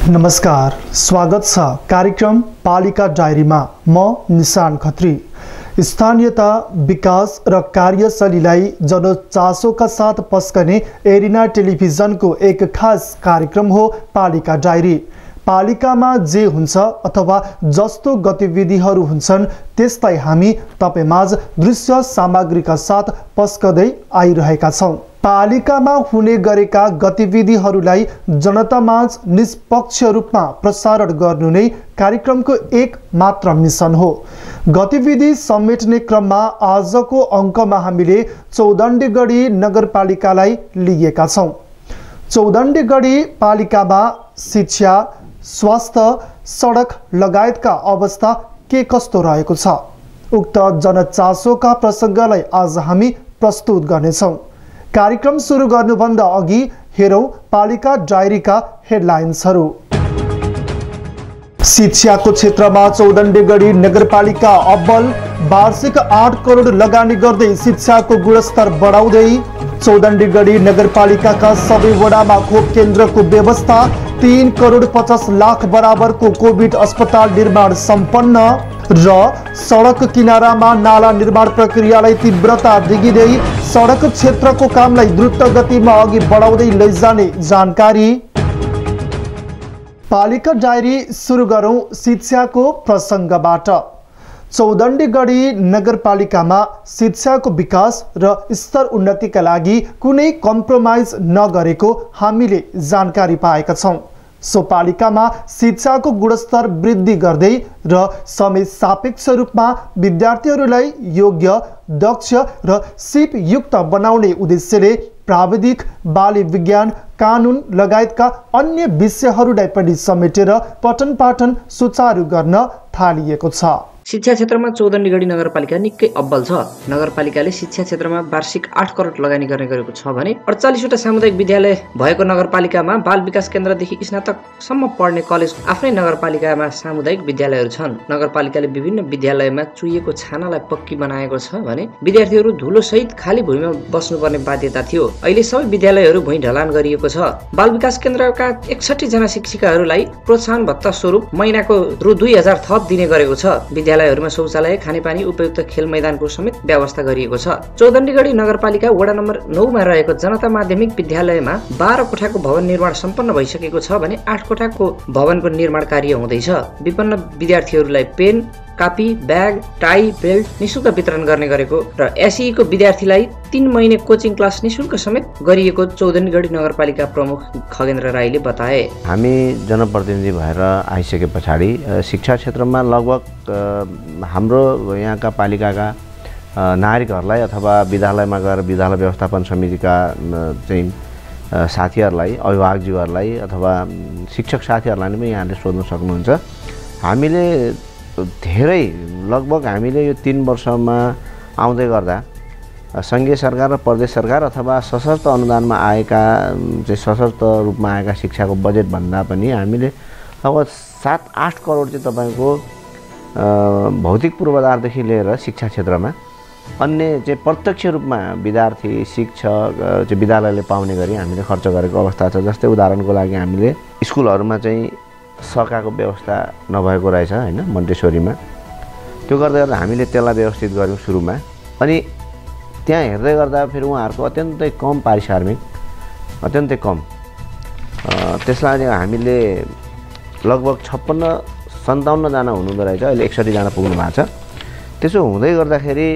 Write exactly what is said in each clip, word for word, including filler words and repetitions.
नमस्कार, स्वागत छ कार्यक्रम पालिका डायरीमा। म निशान खत्री। स्थानीयता, विकास र कार्यशैलीलाई जनचासोका साथ पस्कने एरिना टेलिभिजनको एक खास कार्यक्रम हो पालिका डायरी। पालिकामा जे हुन्छ अथवा जस्तो गतिविधिहरू हुन्छन् त्यसलाई हामी तपाईमाझ दृश्य सामग्रीका साथ पस्कदै आइरहेका छौं। पालिकामा हुने गरेका गतिविधिहरूलाई जनतामाझ निष्पक्ष रूपमा प्रसारण गर्नु नै कार्यक्रमको एक मात्र मिसन हो। गतिविधि समेट्ने क्रममा आजको अङ्कमा हामीले चौदण्डेगढी नगरपालिकालाई लिएका छौं। चौदण्डेगढी पालिकामा शिक्षा, स्वास्थ्य, सडक लगायतका अवस्था के कस्तो रहेको छ, उक्त जनचासोका प्रसङ्गलाई आज हामी प्रस्तुत गर्नेछौँ। कार्यक्रम सुरु गर्नुभन्दा अघि हेरौं पालिका डायरीका हेडलाइन्सहरू। शिक्षाको क्षेत्रमा चौदण्डेगढी नगरपालिका अब्बल, वार्षिक आठ करोड लगानी गर्दै शिक्षाको गुणस्तर बढाउँदै। चौदण्डेगढी नगरपालिकाका सबै वडामा खोप केन्द्रको व्यवस्था, तीन करोड पचास लाख बराबरको कोभिड अस्पताल निर्माण सम्पन्न। र सडक किनारामा नाला निर्माण प्रक्रियालाई तीव्रता दिगिँदै सडक क्षेत्रको कामलाई द्रुत गतिमा अघि बढाउँदै लैजाने जानकारी। पालिका डायरी सुरु गरौं शिक्षाको प्रसङ्गबाट। चौदण्डेगढी नगरपालिकामा शिक्षाको विकास र स्तर उन्नतिका लागि कुनै कम्प्रोमाइज नगरेको हामीले जानकारी पाएका छौं। सो पालिकामा शिक्षाको गुणस्तर वृद्धि गर्दै र समय सापेक्ष रूपमा विद्यार्थीहरूलाई योग्य, दक्ष र सिपयुक्त बनाउने उद्देश्यले प्राविधिक, बाली विज्ञान, कानुन लगायतका अन्य विषयहरूलाई पनि समेटेर पठन पाठन सुचारू गर्न थालिएको छ। शिक्षा क्षेत्रमा चौदण्डेगढी नगरपालिका निकै अब्बल छ। नगरपालिकाले शिक्षा क्षेत्रमा वार्षिक आठ करोड लगानी गर्ने गरेको छ भने अडचालिसवटा सामुदायिक विद्यालय भएको नगरपालिकामा बाल विकास केन्द्रदेखि स्नातकसम्म पढ्ने कलेज आफ्नै नगरपालिकामा सामुदायिक विद्यालयहरू छन्। नगरपालिकाले विभिन्न विद्यालयमा चुहिएको छानालाई पक्की बनाएको छ भने विद्यार्थीहरू धुलो सहित खाली भूमिमा बस्नुपर्ने बाध्यता थियो। अहिले सबै विद्यालयहरू भुइँ ढलान गरिएको छ। बाल विकास केन्द्रका एकसठी जना शिक्षिकाहरूलाई प्रोत्साहन भत्ता स्वरूप महिनाको रु दुई हजार थप दिने गरेको छ। विद्यालयहरूमा शौचालय, खानेपानी, उपयुक्त खेल मैदानको समेत व्यवस्था गरिएको छ। चौदण्डेगढी नगरपालिका वडा नम्बर नौमा रहेको जनता माध्यमिक विद्यालयमा बाह्र कोठाको भवन निर्माण सम्पन्न भइसकेको छ भने आठ कोठाको भवनको निर्माण कार्य हुँदैछ। विपन्न विद्यार्थीहरूलाई pen, copy, bag, tie, belt निशुल्क वितरण गर्ने गरेको र एसईको विद्यार्थीलाई तीन महिने कोचिङ क्लास निशुल्क समेत गरिएको चौदण्डेगढी नगरपालिका प्रमुख खगेन्द्र राईले बताए। हामी जनप्रतिनिधि भएर आइसके पछाडि शिक्षा क्षेत्रमा लगभग हाम्रो यहाँका पालिकाका नागरिकहरूलाई अथवा विद्यालयमा गएर विद्यालय व्यवस्थापन समितिका चाहिँ साथीहरूलाई, अभिभावकज्यूहरूलाई अथवा शिक्षक साथीहरूलाई पनि यहाँले सोध्न सक्नुहुन्छ। हामीले धेरै लगभग हामीले यो तीन वर्षमा आउँदै गर्दा सङ्घीय सरकार र प्रदेश सरकार अथवा सशर्त अनुदानमा आएका चाहिँ सशर्त रूपमा आएका शिक्षाको बजेट भन्दा पनि हामीले अब सात आठ करोड चाहिँ तपाईँको भौतिक पूर्वाधारदेखि लिएर शिक्षा क्षेत्रमा अन्य चाहिँ प्रत्यक्ष रूपमा विद्यार्थी, शिक्षक चाहिँ विद्यालयले पाउने गरी हामीले खर्च गरेको अवस्था छ। जस्तै उदाहरणको लागि हामीले स्कुलहरूमा चाहिँ सकाको व्यवस्था नभएको रहेछ हैन, मन्टेश्वरीमा। त्यो गर्दै गर्दा हामीले त्यसलाई व्यवस्थित गऱ्यौँ सुरुमा। अनि त्यहाँ हेर्दै गर्दा फेरि उहाँहरूको अत्यन्तै कम पारिश्रमिक, अत्यन्तै कम। त्यसलाई हामीले लगभग छप्पन्न सन्ताउन्नजना हुनुहुँदो रहेछ, अहिले एकसट्ठीजना पुग्नु भएको छ। त्यसो हुँदै गर्दाखेरि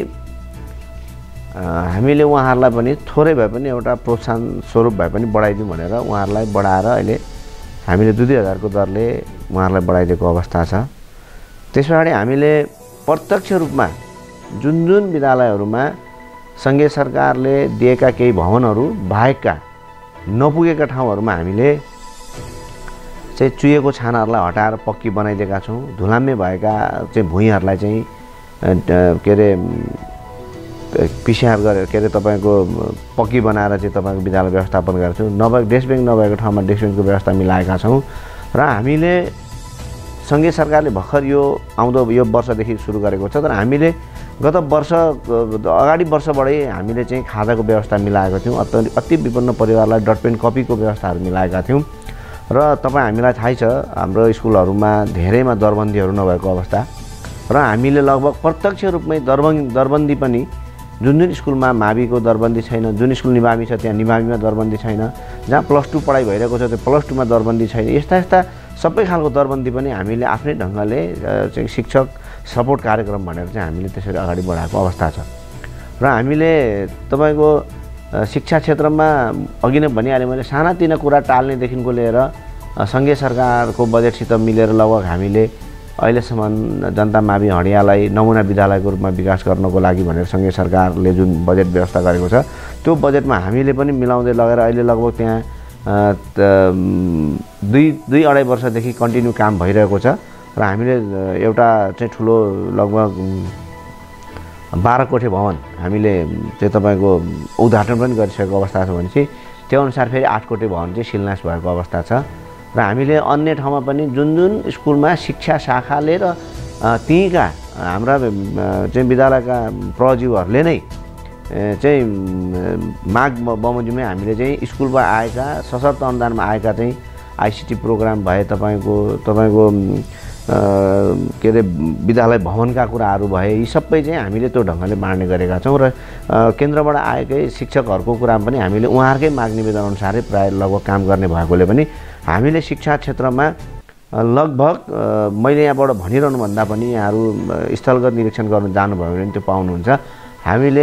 हामीले उहाँहरूलाई पनि थोरै भए पनि एउटा प्रोत्साहन स्वरूप भए पनि बढाइदिउँ भनेर उहाँहरूलाई बढाएर अहिले हामीले दुई दुई हजारको दरले उहाँहरूलाई बढाइदिएको अवस्था छ। त्यस पछाडि हामीले प्रत्यक्ष रूपमा जुन जुन विद्यालयहरूमा सङ्घीय सरकारले दिएका केही भवनहरू बाहेकका नपुगेका ठाउँहरूमा हामीले चाहिँ चुहिएको छानाहरूलाई हटाएर पक्की बनाइदिएका छौँ। धुलाम्य भएका चाहिँ भुइँहरूलाई चाहिँ के अरे पिसिआर गरेर के अरे तपाईँको पक्की बनाएर चाहिँ तपाईँको विद्यालय व्यवस्थापन गरेका छौँ। नभए डेस्कबेन्च नभएको ठाउँमा डेस्कबेन्चको व्यवस्था मिलाएका छौँ। र हामीले सङ्घीय सरकारले भर्खर यो आउँदो यो वर्षदेखि सुरु गरेको छ, तर हामीले गत वर्ष अगाडि वर्षबाटै हामीले चाहिँ खाजाको व्यवस्था मिलाएका थियौँ। अति अति विपन्न परिवारलाई डटपेन कपीको व्यवस्थाहरू मिलाएका थियौँ। र तपाईँ हामीलाई थाहै छ हाम्रो स्कुलहरूमा धेरैमा दरबन्दीहरू नभएको अवस्था र हामीले लगभग प्रत्यक्ष रूपमै दरबन्दी दरबन्दी पनि जुन जुन स्कुलमा माविको दरबन्दी छैन, जुन स्कुल निमावि छ त्यहाँ निमाविमा दरबन्दी छैन, जहाँ प्लस टू पढाइ भइरहेको छ त्यो प्लस टूमा दरबन्दी छैन, यस्ता यस्ता सबै खालको दरबन्दी पनि हामीले आफ्नै ढङ्गले चाहिँ शिक्षक सपोर्ट कार्यक्रम भनेर चाहिँ हामीले त्यसरी अगाडि बढाएको अवस्था छ। र हामीले तपाईँको शिक्षा क्षेत्रमा अघि नै भनिहालेँ मैले, सानातिना कुरा टाल्नेदेखिको लिएर सङ्घीय सरकारको बजेटसित मिलेर लगभग हामीले अहिलेसम्म जनता मावि हडियालाई नमुना विद्यालयको रूपमा विकास गर्नको लागि भनेर सङ्घीय सरकारले जुन बजेट व्यवस्था गरेको छ त्यो बजेटमा हामीले पनि मिलाउँदै लगेर अहिले लगभग त्यहाँ दुई दुई अढाई वर्षदेखि कन्टिन्यू काम भइरहेको छ र हामीले एउटा चाहिँ ठुलो लगभग बाह्र कोठे भवन हामीले चाहिँ तपाईँको उद्घाटन पनि गरिसकेको अवस्था छ भने चाहिँ त्यो अनुसार फेरि आठ कोठे भवन चाहिँ शिलान्यास भएको अवस्था छ र हामीले अन्य ठाउँमा पनि जुन जुन स्कुलमा शिक्षा शाखाले र त्यहीँका हाम्रा चाहिँ विद्यालयका प्रजीवहरूले नै चाहिँ माग बमोजिममै हामीले चाहिँ स्कुलमा आएका सशक्त अनुदानमा आएका चाहिँ आइसिटी प्रोग्राम भए, तपाईँको तपाईँको के अरे विद्यालय भवनका कुराहरू भए, यी सबै चाहिँ हामीले त्यो ढङ्गले बाँड्ने गरेका छौँ र केन्द्रबाट आएकै शिक्षकहरूको कुरा पनि हामीले उहाँहरूकै माग निवेदन अनुसारै प्रायः लगभग काम गर्ने भएकोले पनि हामीले शिक्षा क्षेत्रमा लगभग मैले यहाँबाट भनिरहनु भन्दा पनि यहाँहरू स्थलगत निरीक्षण गर्न जानुभयो भने त्यो पाउनुहुन्छ। हामीले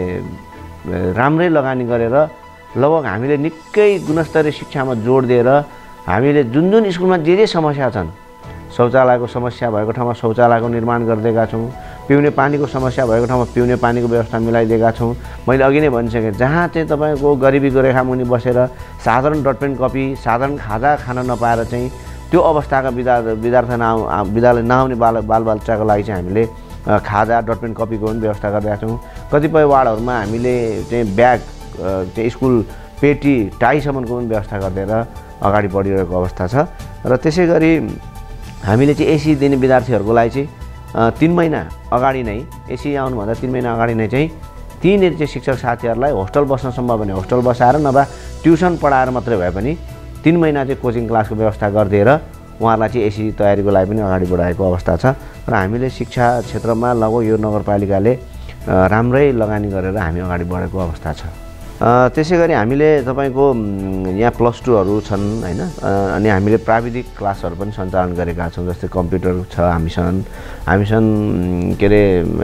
राम्रै लगानी गरेर लगभग हामीले निकै गुणस्तरीय शिक्षामा जोड दिएर हामीले जुन जुन स्कुलमा जे जे समस्या छन्, शौचालयको समस्या भएको ठाउँमा शौचालयको निर्माण गरिदिएका छौँ, पिउने पानीको समस्या भएको ठाउँमा पिउने पानीको व्यवस्था मिलाइदिएका छौँ। मैले अघि नै भनिसकेँ, जहाँ चाहिँ तपाईँको गरिबीको रेखामुनि बसेर साधारण डट पेन कपी, साधारण खाजा खान नपाएर चाहिँ त्यो अवस्थाका विद्या विद्यार्थी नआउ विद्यालय नआउने बाल बालबच्चाको लागि चाहिँ हामीले खाजा डट पेन कपीको पनि व्यवस्था गरिरहेका छौँ। कतिपय वार्डहरूमा हामीले चाहिँ ब्याग चाहिँ स्कुल पेटी टाईसम्मको पनि व्यवस्था गरिदिएर अगाडि बढिरहेको अवस्था छ र त्यसै गरी हामीले चाहिँ एसी दिने विद्यार्थीहरूको लागि चाहिँ तीन महिना अगाडि नै एसी आउनुभन्दा तीन महिना अगाडि नै चाहिँ तीननिर चाहिँ शिक्षक साथीहरूलाई होस्टल बस्न सम्भव भने होस्टल बसाएर नभए ट्युसन पढाएर मात्रै भए पनि तीन महिना चाहिँ कोचिङ क्लासको व्यवस्था गरिदिएर उहाँहरूलाई चाहिँ एसी तयारीको लागि पनि अगाडि बढाएको अवस्था छ र हामीले शिक्षा क्षेत्रमा लगभग यो नगरपालिकाले राम्रै लगानी गरेर हामी अगाडि बढेको अवस्था छ। त्यसै गरी हामीले तपाईँको यहाँ प्लस टूहरू छन् होइन, अनि हामीले प्राविधिक क्लासहरू पनि सञ्चालन गरेका छौँ, जस्तै कम्प्युटर छ हामीसँग हामीसँग के अरे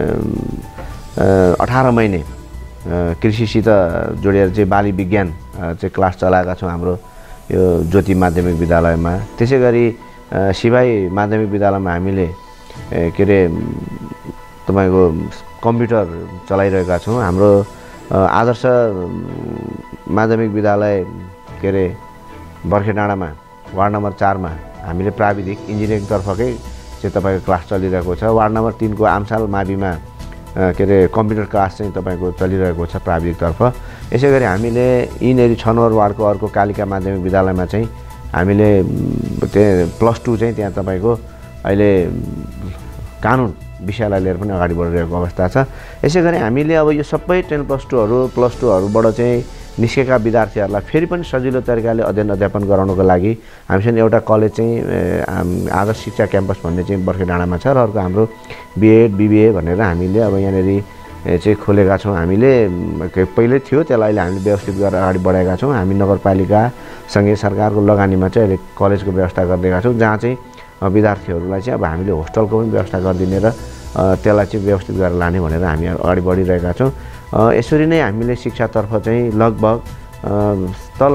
अठार महिने कृषिसित जोडिएर चाहिँ बाली विज्ञान चाहिँ क्लास चलाएका छौँ हाम्रो यो ज्योति माध्यमिक विद्यालयमा। त्यसै गरी सिभाइ माध्यमिक विद्यालयमा हामीले के अरे तपाईँको कम्प्युटर चलाइरहेका छौँ। हाम्रो आदर्श माध्यमिक विद्यालय के अरे बर्खे डाँडामा वार्ड नम्बर चारमा हामीले प्राविधिक इन्जिनियरिङतर्फकै चाहिँ तपाईँको क्लास चलिरहेको छ। वार्ड नम्बर तिनको आमसाल माविमा के अरे कम्प्युटर क्लास चाहिँ तपाईँको चलिरहेको छ प्राविधिकतर्फ। यसै गरी हामीले यिनीहरू छ नम्बर वार्डको अर्को कालिका माध्यमिक विद्यालयमा चाहिँ हामीले त्यहाँ प्लस टू चाहिँ त्यहाँ तपाईँको अहिले कानुन विषयलाई लिएर पनि अगाडि बढिरहेको अवस्था छ। यसै गरी हामीले अब यो सबै टेन प्लस टूहरू प्लस टूहरूबाट चाहिँ निस्केका विद्यार्थीहरूलाई फेरि पनि सजिलो तरिकाले अध्ययन अध्यापन गराउनको लागि हामीसँग एउटा कलेज चाहिँ आदर्श शिक्षा क्याम्पस भन्ने चाहिँ बर्खे डाँडामा छ र अर्को हाम्रो बिएड बिबिए भनेर हामीले अब यहाँनिर चाहिँ खोलेका छौँ। हामीले पहिल्यै थियो त्यसलाई अहिले हामीले व्यवस्थित गरेर अगाडि बढाएका छौँ। हामी नगरपालिका सँगै सरकारको लगानीमा चाहिँ अहिले कलेजको व्यवस्था गरिदिएका छौँ, जहाँ चाहिँ विद्यार्थीहरूलाई चाहिँ अब हामीले होस्टलको पनि व्यवस्था गरिदिने र त्यसलाई चाहिँ व्यवस्थित गरेर लाने भनेर हामी अगाडि बढिरहेका छौँ। यसरी नै हामीले शिक्षातर्फ चाहिँ लगभग तल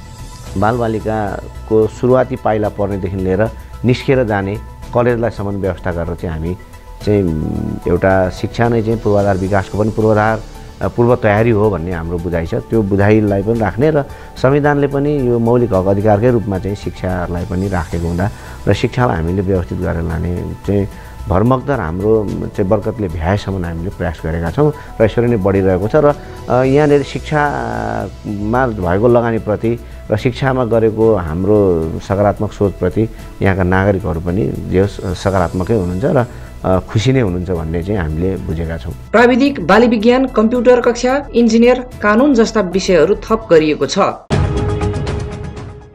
बालबालिकाको सुरुवाती पाइला पर्नेदेखि लिएर निस्केर जाने कलेजलाईसम्म व्यवस्था गरेर चाहिँ हामी चाहिँ एउटा शिक्षा नै चाहिँ पूर्वाधार विकासको पनि पूर्वाधार पूर्व तयारी हो भन्ने हाम्रो बुझाइ छ। त्यो बुझाइलाई पनि राख्ने र संविधानले पनि यो मौलिक हक अधिकारकै रूपमा चाहिँ शिक्षालाई पनि राखेको हुँदा र शिक्षालाई हामीले व्यवस्थित गरेर लाने चाहिँ भरमग्दर हाम्रो चाहिँ बरकतले भ्याएसम्म हामीले प्रयास गरेका छौँ र यसरी नै बढिरहेको छ। र यहाँनिर शिक्षामा भएको लगानीप्रति र शिक्षामा गरेको हाम्रो सकारात्मक सोचप्रति यहाँका नागरिकहरू पनि जे सकारात्मकै हुनुहुन्छ र खुसी नै हुनुहुन्छ भन्ने चाहिँ हामीले बुझेका छौँ। प्राविधिक बाली विज्ञान कम्प्युटर कक्षा इन्जिनियर कानुन जस्ता विषयहरू थप गरिएको छ।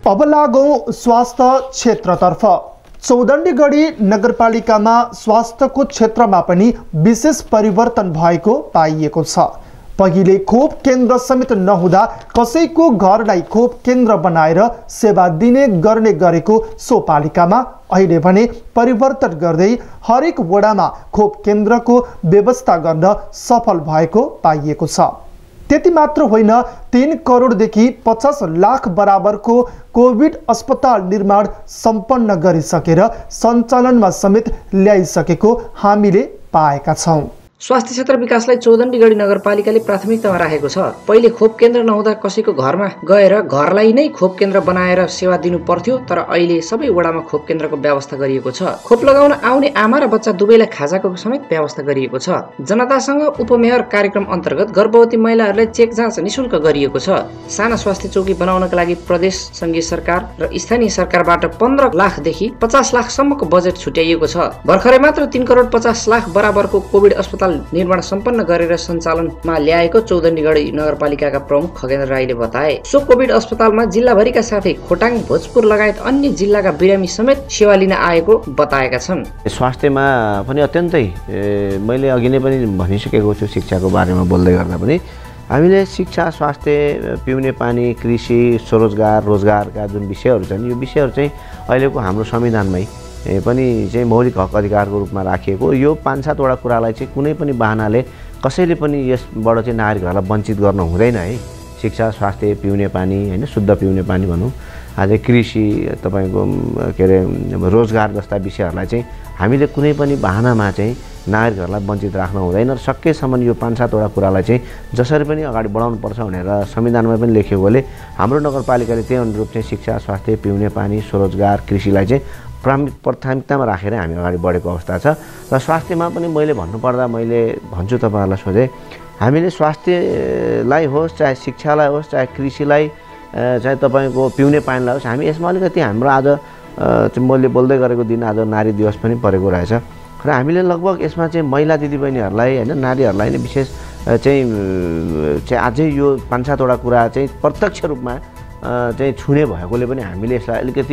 अब लागौं स्वास्थ्य क्षेत्रतर्फ। चौदण्डीगढी नगरपालिकामा स्वास्थ्यको क्षेत्रमा पनि विशेष परिवर्तन भएको पाइएको छ। पहिले खोप केन्द्र समेत नहुँदा कसैको घरलाई खोप केन्द्र बनाएर सेवा दिने गर्ने गरेको सो पालिकामा अहिले भने परिवर्तन गर्दै हरेक वडामा खोप केन्द्रको व्यवस्था गर्न सफल भएको पाइएको छ। त्यति मात्र होइन, तीन करोडदेखि पचास लाख बराबरको कोभिड अस्पताल निर्माण सम्पन्न गरिसकेर सञ्चालनमा समेत ल्याइसकेको हामीले पाएका छौँ। स्वास्थ्य क्षेत्र विकासलाई चौदण्डीगढी नगरपालिकाले प्राथमिकतामा राखेको छ। पहिले खोप केन्द्र नहुँदा कसैको घरमा गएर घरलाई नै खोप केन्द्र बनाएर सेवा दिनु पर्थ्यो, तर अहिले सबै वडामा खोप केन्द्रको व्यवस्था गरिएको छ। खोप लगाउन आउने आमा र बच्चा दुवैलाई खाजाको समेत व्यवस्था गरिएको छ। जनतासँग उपमेयर कार्यक्रम अन्तर्गत गर्भवती महिलाहरूलाई चेक जाँच निशुल्क गरिएको छ। साना स्वास्थ्य चौकी बनाउनका लागि प्रदेश, संघीय सरकार र स्थानीय सरकारबाट पन्ध्र लाखदेखि पचास लाखसम्मको बजेट छुट्याइएको छ। भर्खरै मात्र तीन करोड पचास लाख बराबरको कोभिड अस्पताल निर्माण सम्पन्न गरेर सञ्चालनमा ल्याएको चौदण्डीगढी नगरपालिकाका प्रमुख खगेन्द्र राईले बताए। सो कोभिड अस्पतालमा जिल्लाभरिका साथै खोटाङ, भोजपुर लगायत अन्य जिल्लाका बिरामी समेत सेवा लिन आएको बताएका छन्। स्वास्थ्यमा पनि अत्यन्तै मैले अघि नै पनि भनिसकेको छु, शिक्षाको बारेमा बोल्दै गर्दा पनि हामीले शिक्षा, स्वास्थ्य, पिउने पानी, कृषि, स्वरोजगार, रोजगारका जुन विषयहरू छन्, यो विषयहरू चाहिँ अहिलेको हाम्रो संविधानमै पनि चाहिँ मौलिक हक अधिकारको रूपमा राखिएको। यो पाँच सातवटा कुरालाई चाहिँ कुनै पनि बाहनाले कसैले पनि यसबाट चाहिँ नागरिकहरूलाई वञ्चित गर्नु हुँदैन है। शिक्षा, स्वास्थ्य, पिउने पानी, होइन, शुद्ध पिउने पानी भनौँ, अझै कृषि, तपाईँको के अरे रोजगार जस्ता विषयहरूलाई चाहिँ हामीले कुनै पनि बाहनामा चाहिँ नागरिकहरूलाई वञ्चित राख्न हुँदैन। र सकेसम्म यो पाँच सातवटा कुरालाई चाहिँ जसरी पनि अगाडि बढाउनुपर्छ भनेर संविधानमा पनि लेखिएकोले हाम्रो नगरपालिकाले त्यही अनुरूप चाहिँ शिक्षा, स्वास्थ्य, पिउने पानी, स्वरोजगार, कृषिलाई चाहिँ प्राथमिकतामा राखेर हामी अगाडि बढेको अवस्था छ। र स्वास्थ्यमा पनि मैले भन्नुपर्दा मैले भन्छु तपाईँहरूलाई सोझै, हामीले स्वास्थ्यलाई होस्, चाहे शिक्षालाई होस्, चाहे कृषिलाई, चाहे तपाईँको पिउने पानीलाई होस्, हामी यसमा अलिकति हाम्रो आज मैले बोल्दै गरेको दिन आज नारी दिवस पनि परेको रहेछ। र हामीले लगभग यसमा चाहिँ महिला दिदीबहिनीहरूलाई, होइन, नारीहरूलाई नै विशेष चाहिँ चाहिँ अझै यो पाँच सातवटा कुरा चाहिँ प्रत्यक्ष रूपमा चाहिँ छुने भएकोले पनि हामीले यसलाई अलिकति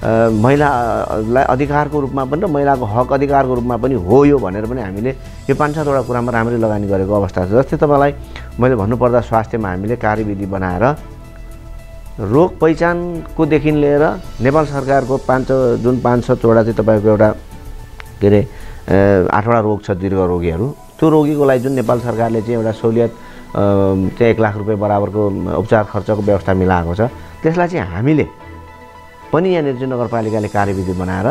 महिलालाई अधिकारको रूपमा पनि र महिलाको हक अधिकारको रूपमा पनि हो यो भनेर पनि हामीले यो पाँच सातवटा कुरामा राम्ररी लगानी गरेको अवस्था छ। जस्तै तपाईँलाई मैले भन्नुपर्दा स्वास्थ्यमा हामीले कार्यविधि बनाएर रोग पहिचानकोदेखि लिएर नेपाल सरकारको पाँच जुन पाँच सातवटा चाहिँ तपाईँको एउटा के अरे आठवटा रोग छ दीर्घ रोगीहरू, त्यो रोगीको लागि जुन नेपाल सरकारले चाहिँ एउटा सहुलियत चाहिँ एक लाख रुपियाँ बराबरको उपचार खर्चको व्यवस्था मिलाएको छ, त्यसलाई चाहिँ हामीले पनि यहाँनिर चाहिँ नगरपालिकाले कार्यविधि बनाएर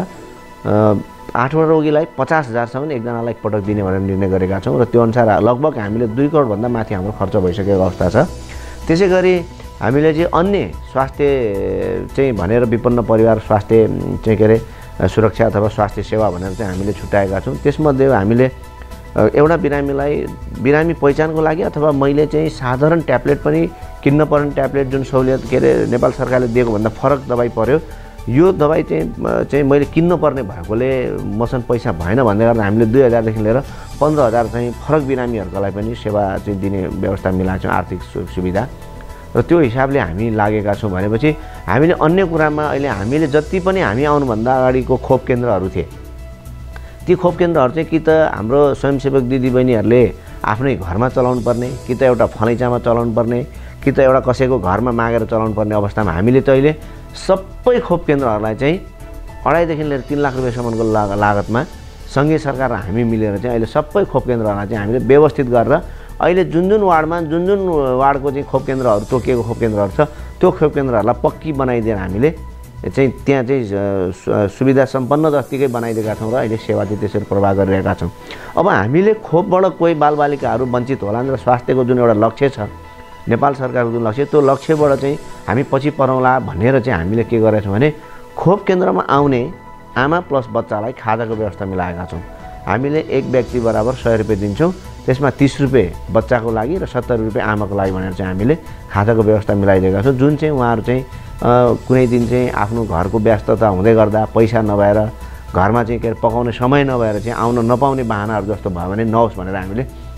आठवटा रोगीलाई पचास हजारसम्म एकजनालाई एकपटक दिने भनेर निर्णय गरेका छौँ। र त्यो अनुसार लगभग हामीले दुई करोडभन्दा माथि हाम्रो खर्च भइसकेको अवस्था छ। त्यसै गरी हामीले चाहिँ अन्य स्वास्थ्य चाहिँ भनेर विपन्न परिवार स्वास्थ्य चाहिँ के अरे सुरक्षा अथवा स्वास्थ्य सेवा भनेर चाहिँ हामीले छुट्याएका छौँ। त्यसमध्ये हामीले एउटा बिरामीलाई बिरामी पहिचानको लागि अथवा मैले चाहिँ साधारण ट्याब्लेट पनि किन्न पर्ने ट्याब्लेट जुन सहुलियत के अरे नेपाल सरकारले दिएको भन्दा फरक दबाई पर्यो, यो दबाई चाहिँ चाहिँ मैले किन्न पर्ने भएकोले मसँग पैसा भएन भन्दै गर्दा हामीले दुई हजारदेखि लिएर पन्ध्र हजार चाहिँ फरक बिरामीहरूकोलाई पनि सेवा चाहिँ दिने व्यवस्था मिलाएको छौँ, आर्थिक सुविधा। र त्यो हिसाबले हामी लागेका छौँ भनेपछि हामीले अन्य कुरामा अहिले हामीले जति पनि हामी आउनुभन्दा अगाडिको खोप केन्द्रहरू थिए, ती खोप केन्द्रहरू चाहिँ कि त हाम्रो स्वयंसेवक दिदीबहिनीहरूले आफ्नै घरमा चलाउनु पर्ने, कि त एउटा फलैचामा चलाउनु पर्ने, कि त एउटा कसैको घरमा मागेर चलाउनु पर्ने अवस्थामा हामीले त अहिले सबै खोप केन्द्रहरूलाई चाहिँ अढाईदेखि लिएर तिन लाख रुपियाँसम्मको लागतमा सङ्घीय सरकार र हामी मिलेर चाहिँ अहिले सबै खोप केन्द्रहरूलाई चाहिँ हामीले व्यवस्थित गरेर अहिले जुन जुन वार्डमा जुन जुन वार्डको चाहिँ खोप केन्द्रहरू तोकिएको खोप केन्द्रहरू छ त्यो खोप केन्द्रहरूलाई पक्की बनाइदिएर हामीले चाहिँ त्यहाँ चाहिँ सुविधा सम्पन्न जत्तिकै बनाइदिएका छौँ र अहिले सेवा चाहिँ त्यसरी प्रवाह गरिरहेका छौँ। अब हामीले खोपबाट कोही बालबालिकाहरू वञ्चित होलान् र स्वास्थ्यको जुन एउटा लक्ष्य छ नेपाल सरकारको जुन लक्ष्य, त्यो लक्ष्यबाट चाहिँ हामी पछि परौँला भनेर चाहिँ हामीले के गरेका छौँ भने खोप केन्द्रमा आउने आमा प्लस बच्चालाई खाजाको व्यवस्था मिलाएका छौँ। हामीले एक व्यक्ति बराबर सय रुपियाँ दिन्छौँ, त्यसमा तीस रुपियाँ बच्चाको लागि र सत्तरी रुपियाँ आमाको लागि भनेर चाहिँ हामीले खाजाको व्यवस्था मिलाइदिएका छौँ। जुन चाहिँ उहाँहरू चाहिँ कुनै दिन चाहिँ आफ्नो घरको व्यस्तता हुँदै गर्दा पैसा नभएर घरमा चाहिँ के अरे पकाउने समय नभएर चाहिँ आउन नपाउने बाहनाहरू जस्तो भयो भने नहोस् भनेर हामीले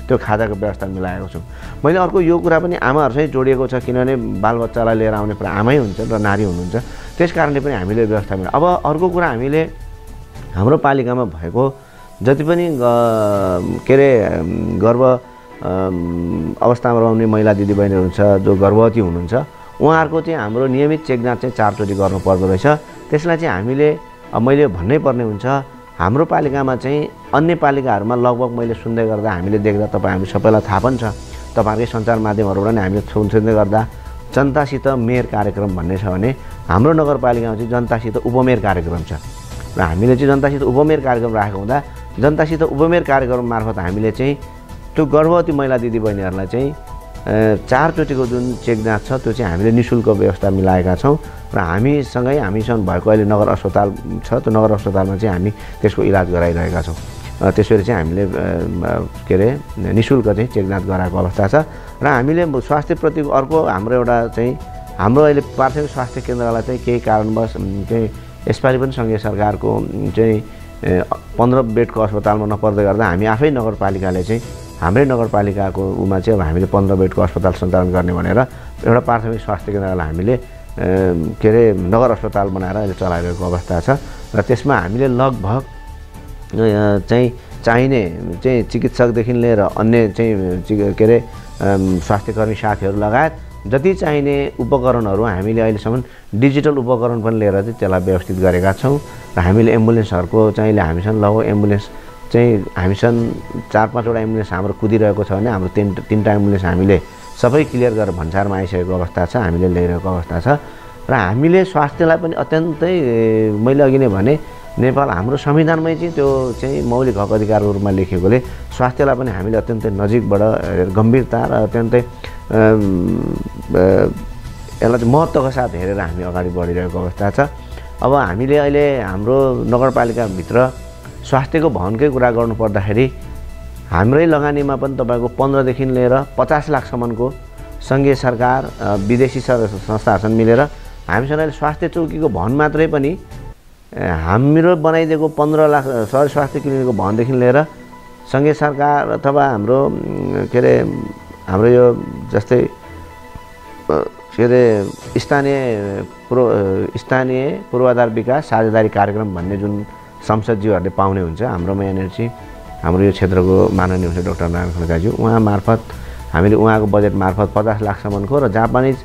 त्यो खाजाको व्यवस्था मिलाएको छु। मैले अर्को यो कुरा पनि आमाहरूसँग जोडिएको छ, किनभने बालबच्चालाई लिएर आउने प्रायः आमै हुन्छ र नारी हुनुहुन्छ, त्यस कारणले पनि हामीले व्यवस्था मिला। अब अर्को कुरा हामीले हाम्रो पालिकामा भएको जति पनि के अरे गर्भ अवस्थामा रहने महिला दिदीबहिनीहरू हुन्छ, जो गर्भवती हुनुहुन्छ, उहाँहरूको चाहिँ हाम्रो नियमित चेकजाँच चाहिँ चारचोटि गर्नुपर्दो रहेछ। त्यसलाई चाहिँ हामीले मैले भन्नै पर्ने हुन्छ। हाम्रो पालिकामा चाहिँ अन्य पालिकाहरूमा लगभग मैले सुन्दै गर्दा हामीले देख्दा, तपाईँ हामी सबैलाई थाहा पनि छ, तपाईँहरूकै सञ्चार माध्यमहरूबाट नै हामीले सुन्दै गर्दा जनतासित मेयर कार्यक्रम भन्ने छ भने हाम्रो नगरपालिकामा चाहिँ जनतासित उपमेयर कार्यक्रम छ र हामीले चाहिँ जनतासित उपमेयर कार्यक्रम राखेको हुँदा जनतासित उपमेयर कार्यक्रम मार्फत हामीले चाहिँ त्यो गर्भवती महिला दिदीबहिनीहरूलाई चाहिँ चारचोटिको जुन चेक जाँच छ त्यो चाहिँ हामीले निःशुल्क व्यवस्था मिलाएका छौँ र हामीसँगै हामीसँग भएको अहिले नगर अस्पताल छ, त्यो नगर अस्पतालमा चाहिँ हामी त्यसको इलाज गराइरहेका छौँ। त्यसरी चाहिँ हामीले के अरे निःशुल्क चाहिँ चेक जाँच गराएको अवस्था छ र हामीले स्वास्थ्यप्रति अर्को हाम्रो एउटा चाहिँ हाम्रो अहिले प्राथमिक स्वास्थ्य केन्द्रलाई चाहिँ केही कारणवश चाहिँ यसपालि पनि सङ्घीय सरकारको चाहिँ पन्ध्र बेडको अस्पतालमा नपर्दै गर्दा हामी आफै नगरपालिकाले चाहिँ हाम्रै नगरपालिकाको उमा चाहिँ अब हामीले पन्ध्र बेडको अस्पताल सञ्चालन गर्ने भनेर एउटा प्राथमिक स्वास्थ्य केन्द्रलाई हामीले के अरे नगर अस्पताल बनाएर अहिले चलाइरहेको अवस्था छ र त्यसमा हामीले लगभग चाहिँ चाहिने चाहिँ चिकित्सकदेखि लिएर अन्य चाहिँ के अरे स्वास्थ्यकर्मी साथीहरू लगायत जति चाहिने उपकरणहरू हामीले अहिलेसम्म डिजिटल उपकरण पनि लिएर चाहिँ त्यसलाई व्यवस्थित गरेका छौँ र हामीले एम्बुलेन्सहरूको चाहिँ हामीसँग लगभग एम्बुलेन्स चाहिँ हामीसँग चार पाँचवटा एम्बुलेन्स हाम्रो कुदिरहेको छ भने हाम्रो तिन तिनवटा एम्बुलेन्स हामीले सबै क्लियर गरेर भन्सारमा आइसकेको अवस्था छ, हामीले ल्याइरहेको अवस्था छ र हामीले स्वास्थ्यलाई पनि अत्यन्तै मैले अघि नै भने नेपाल हाम्रो संविधानमै चाहिँ त्यो चाहिँ मौलिक हक अधिकारको रूपमा लेखिएकोले स्वास्थ्यलाई पनि हामीले अत्यन्तै नजिकबाट गम्भीरता र अत्यन्तै यसलाई चाहिँ महत्त्वका साथ हेरेर हामी अगाडि बढिरहेको अवस्था छ। अब हामीले अहिले हाम्रो नगरपालिकाभित्र स्वास्थ्यको भवनकै कुरा गर्नुपर्दाखेरि हाम्रै लगानीमा पनि तपाईँको पन्ध्रदेखि लिएर पचास लाखसम्मको सङ्घीय सरकार विदेशी संस्थाहरूसँग मिलेर हामीसँग अहिले स्वास्थ्य चौकीको भवन मात्रै पनि हाम्रो बनाइदिएको पन्ध्र लाख सहरी स्वास्थ्य क्लिनिकको भवनदेखि लिएर सङ्घीय सरकार अथवा हाम्रो के अरे हाम्रो यो जस्तै के अरे स्थानीय पूर्व स्थानीय पूर्वाधार विकास साझेदारी कार्यक्रम भन्ने जुन संसदज्यूहरूले पाउने हुन्छ, हाम्रोमा यहाँनिर चाहिँ हाम्रो यो क्षेत्रको माननीय हुन्छ डाक्टर नारायण खड्काज्यू, उहाँ मार्फत हामीले उहाँको बजेट मार्फत पचास लाखसम्मको र जापानिज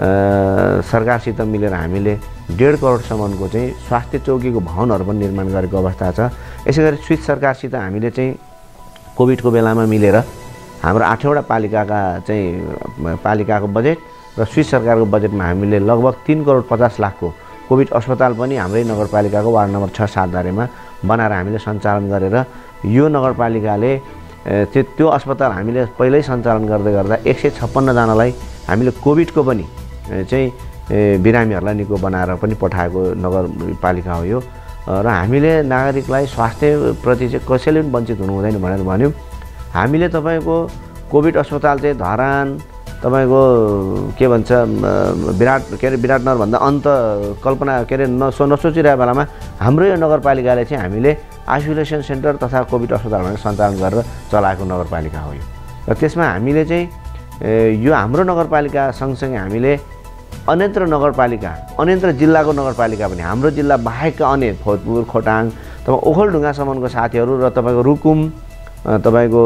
सरकारसित मिलेर हामीले डेढ करोडसम्मको चाहिँ स्वास्थ्य चौकीको भवनहरू पनि निर्माण गरेको अवस्था छ। यसै गरी स्विस सरकारसित हामीले चाहिँ कोभिडको बेलामा मिलेर हाम्रो आठवटा पालिकाका चाहिँ पालिकाको बजेट र स्विस सरकारको बजेटमा हामीले लगभग तीन करोड पचास लाखको कोभिड अस्पताल पनि हाम्रै नगरपालिकाको वार्ड नम्बर छ सात दारेमा बनाएर हामीले सञ्चालन गरेर यो नगरपालिकाले त्यो त्यो अस्पताल हामीले पहिल्यै सञ्चालन गर्दै गर्दा एक सय छप्पन्नजनालाई हामीले कोभिडको पनि चाहिँ बिरामीहरूलाई निको बनाएर पनि पठाएको नगरपालिका हो यो र हामीले नागरिकलाई स्वास्थ्यप्रति चाहिँ कसैले पनि वञ्चित हुनु हुँदैन भनेर भन्यौँ। हामीले तपाईँको कोभिड अस्पताल चाहिँ धरान तपाईँको के भन्छ विराट के अरे विराटनगरभन्दा अन्त कल्पना के अरे नसो नसोचिरहेको बेलामा हाम्रो यो नगरपालिकाले चाहिँ हामीले आइसोलेसन सेन्टर तथा कोभिड अस्पतालहरू सञ्चालन गरेर चलाएको नगरपालिका हो यो र त्यसमा हामीले चाहिँ यो हाम्रो नगरपालिका सँगसँगै हामीले अन्यत्र नगरपालिका अन्यत्र जिल्लाको नगरपालिका पनि हाम्रो जिल्ला बाहेकका अन्य भोजपुर खोटाङ तपाईँ ओखलढुङ्गासम्मको साथीहरू र तपाईँको रुकुम तपाईँको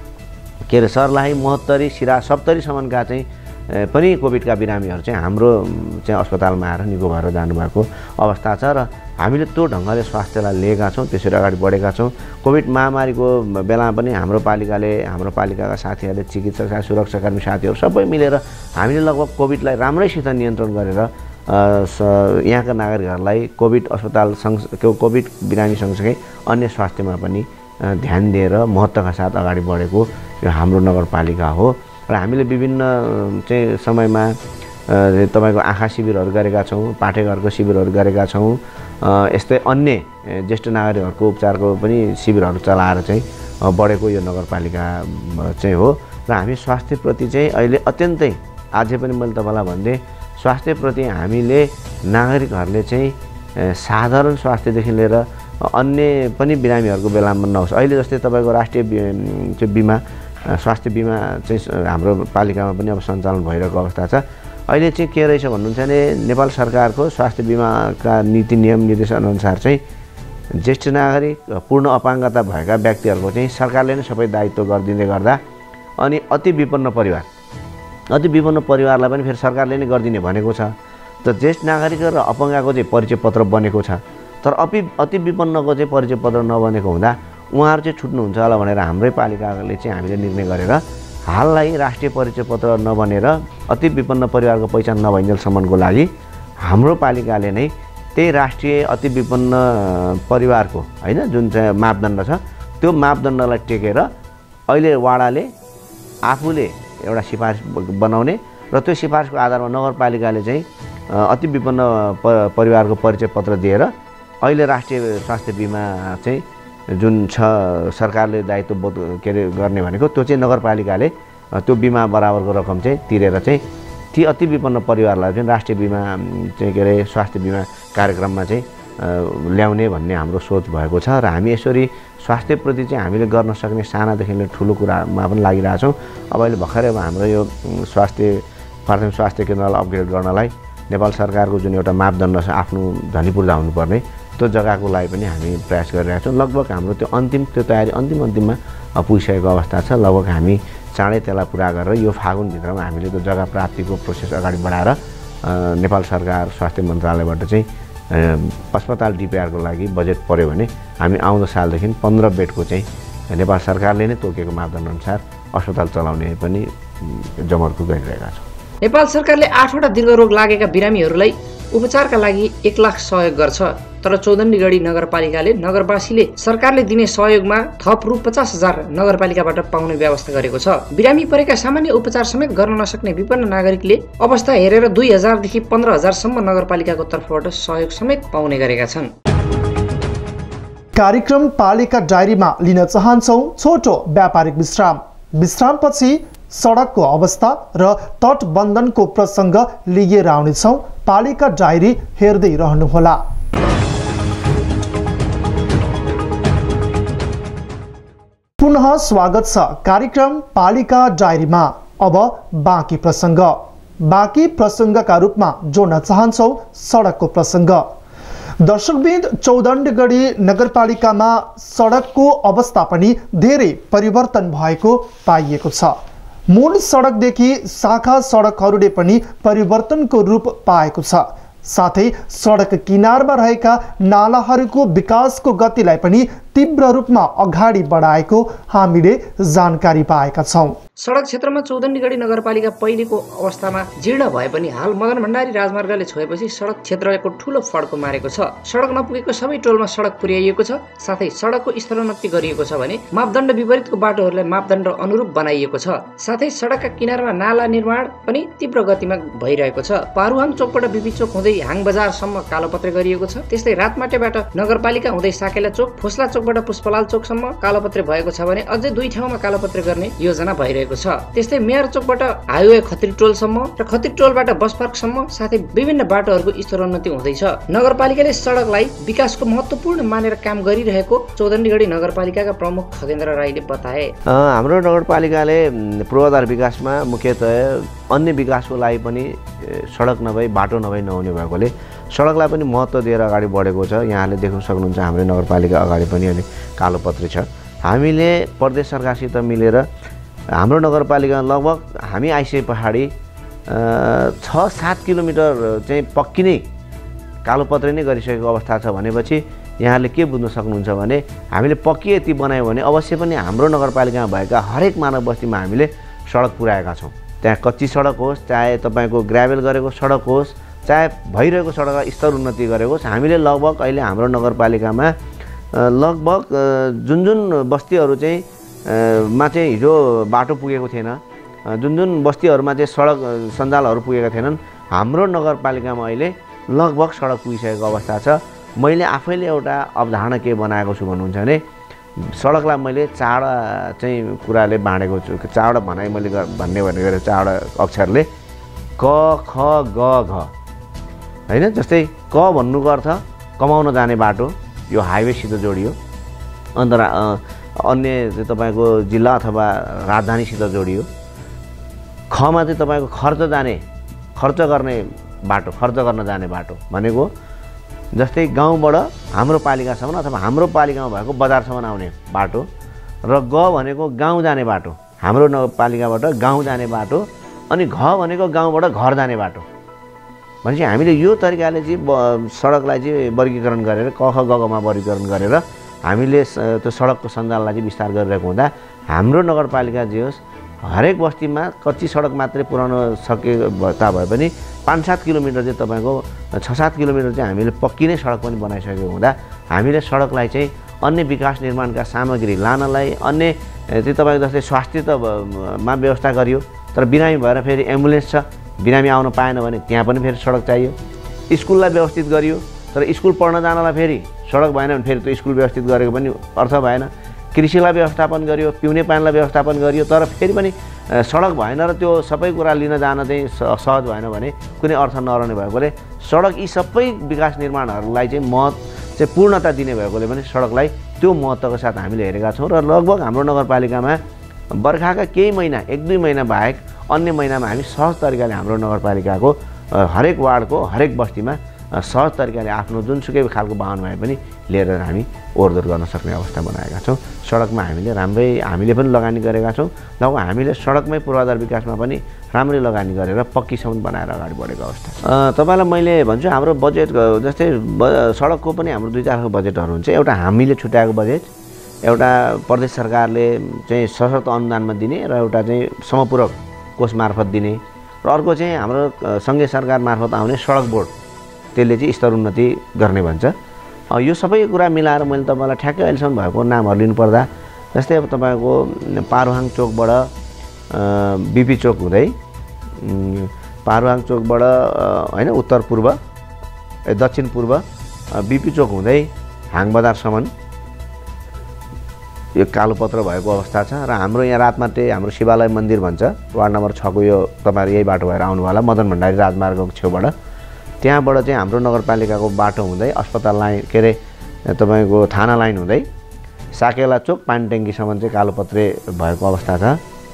के अरे सर्लाही महोत्तरी सिरा सप्तरीसम्मका चाहिँ पनि कोभिडका बिरामीहरू चाहिँ हाम्रो चाहिँ अस्पतालमा आएर निको भएर जानुभएको अवस्था छ र हामीले त्यो ढङ्गले स्वास्थ्यलाई लिएका छौँ, त्यसरी अगाडि बढेका छौँ। कोभिड महामारीको बेलामा पनि हाम्रो पालिकाले हाम्रो पालिकाका साथीहरूले चिकित्सक सुरक्षाकर्मी साथीहरू सबै मिलेर हामीले लगभग कोभिडलाई राम्रैसित नियन्त्रण गरेर यहाँका नागरिकहरूलाई कोभिड अस्पताल सँग कोभिड बिरामी सँगसँगै अन्य स्वास्थ्यमा पनि ध्यान दिएर महत्त्वका साथ अगाडि बढेको यो हाम्रो नगरपालिका हो र हामीले विभिन्न चाहिँ समयमा तपाईँको आँखा शिविरहरू गरेका छौँ, पाठेघरको शिविरहरू गरेका छौँ, यस्तै अन्य ज्येष्ठ नागरिकहरूको उपचारको पनि शिविरहरू चलाएर चाहिँ बढेको यो नगरपालिका चाहिँ हो र हामी स्वास्थ्यप्रति चाहिँ अहिले अत्यन्तै अझै पनि मैले तपाईँलाई भन्दै स्वास्थ्यप्रति हामीले नागरिकहरूले चाहिँ साधारण स्वास्थ्यदेखि लिएर अन्य पनि बिरामीहरूको बेलामा नहोस्। अहिले जस्तै तपाईँको राष्ट्रिय चाहिँ बिमा स्वास्थ्य बिमा चाहिँ हाम्रो पालिकामा पनि अब सञ्चालन भइरहेको अवस्था छ। अहिले चाहिँ के रहेछ भन्नुहुन्छ भने नेपाल सरकारको स्वास्थ्य बिमाका नीति नियम निर्देशनअनुसार चाहिँ ज्येष्ठ नागरिक पूर्ण अपाङ्गता भएका व्यक्तिहरूको चाहिँ सरकारले नै सबै दायित्व गरिदिँदै गर्दा अनि अति विपन्न परिवार अति विपन्न परिवारलाई पनि फेरि सरकारले नै गरिदिने भनेको छ। त ज्येष्ठ नागरिक र अपाङ्गको चाहिँ परिचय पत्र बनेको छ, तर अति अति विपन्नको चाहिँ परिचय पत्र नबनेको हुँदा उहाँहरू चाहिँ छुट्नुहुन्छ होला भनेर हाम्रै पालिकाले चाहिँ हामीले निर्णय गरेर हाललाई राष्ट्रिय परिचय पत्र नबनेर अति विपन्न परिवारको पहिचान नभइन्जेलसम्मको लागि हाम्रो पालिकाले नै त्यही राष्ट्रिय अति विपन्न परिवारको होइन जुन चाहिँ मापदण्ड छ त्यो मापदण्डलाई टेकेर अहिले वाडाले आफूले एउटा सिफारिस बनाउने र त्यो सिफारिसको आधारमा नगरपालिकाले चाहिँ अति विपन्न परिवारको परिचय पत्र दिएर अहिले राष्ट्रिय स्वास्थ्य बिमा चाहिँ जुन छ सरकारले दायित्व बोध के अरे गर्ने भनेको त्यो चाहिँ नगरपालिकाले त्यो बिमा बराबरको रकम चाहिँ तिरेर चाहिँ ती अति विपन्न परिवारलाई चाहिँ राष्ट्रिय बिमा चाहिँ के अरे स्वास्थ्य बिमा कार्यक्रममा चाहिँ ल्याउने भन्ने हाम्रो सोच भएको छ र हामी यसरी स्वास्थ्यप्रति चाहिँ हामीले गर्न सक्ने सानादेखि लिएर ठुलो कुरामा पनि लागिरहेछौँ। अब अहिले भर्खरै अब हाम्रो यो स्वास्थ्य प्राथमिक स्वास्थ्य केन्द्रलाई अपग्रेड गर्नलाई नेपाल सरकारको जुन एउटा मापदण्ड छ आफ्नो धनीपूर्जा हुनुपर्ने त्यो जग्गाको लागि पनि हामी प्रयास गरिरहेका छौँ। लगभग हाम्रो त्यो अन्तिम त्यो तयारी अन्तिम अन्तिममा पुगिसकेको अवस्था छ। लगभग हामी चाँडै त्यसलाई पुरा गरेर यो फागुनभित्रमा हामीले त्यो जग्गा प्राप्तिको प्रोसेस अगाडि बढाएर नेपाल सरकार स्वास्थ्य मन्त्रालयबाट चाहिँ अस्पताल डिपिआरको लागि बजेट पर्यो भने हामी आउँदो सालदेखि पन्ध्र बेडको चाहिँ नेपाल सरकारले नै तोकेको मापदण्डअनुसार अस्पताल चलाउने पनि जमर्को गरिरहेका छौँ। नेपाल सरकारले आठवटा दीर्घरोग लागेका बिरामीहरूलाई उपचारका लागि एक लाख सहयोग गर्छ, तर चौधन्डीगढी नगरपालिकाले नगरवासीले सरकारले दिने सहयोगमा थप रु पचास हजार नगरपालिकाबाट पाउने व्यवस्था गरेको छ। बिरामी परेका सामान्य उपचार समेत गर्न नसक्ने विपन्न नागरिकले अवस्था हेरेर दुई हजारदेखि पन्ध्र हजारसम्म नगरपालिकाको तर्फबाट सहयोग समेत पाउने गरेका छन्। कार्यक्रम पालिका डायरीमा लिन चाहन्छौँ छोटो व्यापारिक विश्राम। विश्रामपछि सडकको अवस्था र तटबन्धनको प्रसङ्ग लिएर आउनेछौँ। पालिका डायरी हेर्दै रहनुहोला। पुनः स्वागत छ कार्यक्रम पालिका डायरीमा। अब बाँकी प्रसङ्ग बाँकी प्रसङ्गका रूपमा जोड्न चाहन्छौँ सडकको प्रसङ्ग। दर्शकवृन्द, चौधन्डीगढी नगरपालिकामा सडकको अवस्था पनि धेरै परिवर्तन भएको पाइएको छ। मूल सडकदेखि शाखा सडकहरूले पनि परिवर्तनको रूप पाएको छ। साथै सडक किनारमा रहेका नालाहरूको विकासको गतिलाई पनि तीव्र रूपमा अगाडि बढाएको हामीले जानकारी पाएका छौँ। सडक क्षेत्रमा चौधन्डीगढी नगरपालिका पहिलेको अवस्थामा जीर्ण भए पनि हाल मदन भण्डारी राजमार्गले छोएपछि सडक क्षेत्रको ठूलो फड्को मारेको छ। सडक नपुगेको सबै टोलमा सडक पुर्याइएको छ। साथै सडकको स्तरोन्नति गरिएको छ भने मापदण्ड विपरीतको बाटोहरूलाई मापदण्ड अनुरूप बनाइएको छ। साथै सडकका किनारमा नाला निर्माण पनि तीव्र गतिमा भइरहेको छ। पारुहाङ चोकबाट बिपी चोक हुँदै हाङ बजारसम्म कालोपत्रे गरिएको छ। त्यस्तै रातमाटेबाट नगरपालिका हुँदै साकेला चोक, फोस्ला चोकबाट पुष्पलाल चोकसम्म कालोपत्रे भएको छ भने अझै दुई ठाउँमा कालोपत्रे गर्ने योजना भइरहेको छ। त्यस्तै मेयर चोकबाट हाइवे खत्री टोलसम्म र खत्री टोलबाट बस पार्कसम्म साथै विभिन्न बाटोहरूको स्तरोन्नति हुँदैछ। नगरपालिकाले सडकलाई विकासको महत्त्वपूर्ण मानेर काम गरिरहेको चौधन्डीगढी नगरपालिकाका प्रमुख खगेन्द्र राईले बताए। हाम्रो नगरपालिकाले पूर्वाधार विकासमा मुख्यतः अन्य विकासको लागि पनि सडक नभई बाटो नभई नहुने भएकोले सडकलाई पनि महत्त्व दिएर अगाडि बढेको छ। यहाँले देख्न सक्नुहुन्छ हाम्रो नगरपालिका अगाडि पनि अलि कालोपत्री छ। हामीले प्रदेश सरकारसित मिलेर हाम्रो नगरपालिका लगभग हामी आइसके पछाडि छ सात किलोमिटर चाहिँ पक्की नै कालोपत्री नै गरिसकेको अवस्था छ भनेपछि यहाँले के बुझ्न सक्नुहुन्छ भने हामीले पक्की यति बनायौँ भने अवश्य पनि हाम्रो नगरपालिकामा भएका हरेक मानव बस्तीमा हामीले सडक पुर्याएका छौँ। त्यहाँ कच्ची सडक होस्, चाहे तपाईँको ग्राभेल गरेको सडक होस्, चाहे भइरहेको सडकलाई स्तर उन्नति गरेको होस्, हामीले लगभग अहिले हाम्रो नगरपालिकामा लगभग जुन जुन बस्तीहरू चाहिँ मा चाहिँ हिजो बाटो पुगेको थिएन, जुन जुन बस्तीहरूमा चाहिँ सडक सञ्जालहरू पुगेका थिएनन्, हाम्रो नगरपालिकामा अहिले लगभग सडक पुगिसकेको अवस्था छ। मैले आफैले एउटा अवधारणा के बनाएको छु भन्नुहुन्छ भने सडकलाई मैले चारवटा चाहिँ कुराले बाँडेको छु। चारवटा भनाइ मैले भन्ने भने गरेर चारवटा अक्षरले क ख ग घ होइन। जस्तै क भन्नुको अर्थ कमाउन जाने बाटो, यो हाइवेसित जोडियो। अन्त अन्य चाहिँ तपाईँको जिल्ला अथवा राजधानीसित जोडियो। खमा चाहिँ तपाईँको खर्च जाने खर्च गर्ने बाटो खर्च गर्न जाने बाटो भनेको जस्तै गाउँबाट हाम्रो पालिकासम्म अथवा हाम्रो पालिकामा भएको बजारसम्म आउने बाटो र ग भनेको गाउँ जाने बाटो, हाम्रो नगरपालिकाबाट गाउँ जाने बाटो, अनि घ भनेको गाउँबाट घर जाने बाटो। भनेपछि हामीले यो तरिकाले चाहिँ सडकलाई चाहिँ वर्गीकरण गरेर क ख ग घमा वर्गीकरण गरेर हामीले त्यो सडकको सञ्जाललाई चाहिँ विस्तार गरिरहेको हुँदा हाम्रो नगरपालिका जे होस् हरेक बस्तीमा कच्ची सडक मात्रै पुर्याउन सके ताभए पनि पाँच सात किलोमिटर चाहिँ तपाईँको छ सात किलोमिटर चाहिँ हामीले पक्की नै सडक पनि बनाइसकेको हुँदा हामीले सडकलाई चाहिँ अन्य विकास निर्माणका सामग्री लानलाई अन्य त्यो तपाईँको जस्तै स्वास्थ्य त मा व्यवस्था गरियो, तर बिरामी भएर फेरि एम्बुलेन्स छ, बिरामी आउन पाएन भने त्यहाँ पनि फेरि सडक चाहियो। स्कुललाई व्यवस्थित गरियो, तर स्कुल पढ्न जानलाई फेरि सडक भएन भने फेरि त्यो स्कुल व्यवस्थित गरेको पनि अर्थ भएन। कृषिलाई व्यवस्थापन गरियो, पिउने पानीलाई व्यवस्थापन गरियो, तर फेरि पनि सडक भएन र त्यो सबै कुरा लिन जान चाहिँ सहज भएन भने कुनै अर्थ नरहने भएकोले सडक यी सबै विकास निर्माणहरूलाई चाहिँ महत्त्व चाहिँ पूर्णता दिने भएकोले पनि सडकलाई त्यो महत्त्वको साथ हामीले हेरेका छौँ। र लगभग हाम्रो नगरपालिकामा बर्खाका केही महिना एक दुई महिना बाहेक अन्य महिनामा हामी सहज तरिकाले हाम्रो नगरपालिकाको हरेक वार्डको हरेक बस्तीमा सहज तरिकाले आफ्नो जुनसुकै खालको वाहन भए पनि लिएर हामी ओहोरदोहोर गर्न सक्ने अवस्था बनाएका छौँ। सडकमा हामीले राम्रै हामीले पनि लगानी गरेका छौँ। लगभग हामीले सडकमै पूर्वाधार विकासमा पनि राम्रै लगानी गरेर पक्कीसम्म बनाएर अगाडि बढेको अवस्था। तपाईँलाई मैले भन्छु हाम्रो बजेट जस्तै सडकको पनि हाम्रो दुई चार बजेटहरू हुन्छ। एउटा हामीले छुट्याएको बजेट, एउटा प्रदेश सरकारले चाहिँ सशक्त अनुदानमा दिने र एउटा चाहिँ समपूरक कोष मार्फत दिने र अर्को चाहिँ हाम्रो सङ्घीय सरकार मार्फत आउने सडक बोर्ड, त्यसले चाहिँ स्तर उन्नति गर्ने भन्छ। यो सबै कुरा मिलाएर मैले तपाईँलाई ठ्याक्कै अहिलेसम्म भएको नामहरू लिनुपर्दा जस्तै अब तपाईँको पारुहाङ चोकबाट बिपी चोक हुँदै पारुहाङ चोकबाट होइन उत्तर पूर्व दक्षिण पूर्व बिपी चोक हुँदै हाङ बजारसम्म यो कालोपत्र भएको अवस्था छ। र हाम्रो यहाँ रातमाटे हाम्रो शिवालय मन्दिर भन्छ वार्ड नम्बर छको यो तपाईँहरू यही बाटो भएर आउनुभयो मदन भण्डारी राजमार्गको छेउबाट, त्यहाँबाट चाहिँ हाम्रो नगरपालिकाको बाटो हुँदै अस्पताल लाइन के अरे तपाईँको थाना लाइन हुँदै साकेला चोक पानी ट्याङ्कीसम्म चाहिँ कालोपत्रे भएको अवस्था छ।